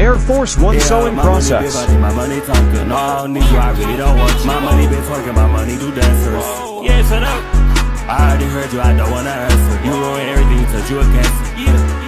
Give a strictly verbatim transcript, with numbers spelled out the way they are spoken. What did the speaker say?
Air Force One yeah, sewing my process. Money, my money talking. No, I don't need you, I really don't want you. My money been talking, my money do dancers. Yeah, shut up. I already heard you, I don't wanna answer. You ruin everything, cause you a cancer. Yeah.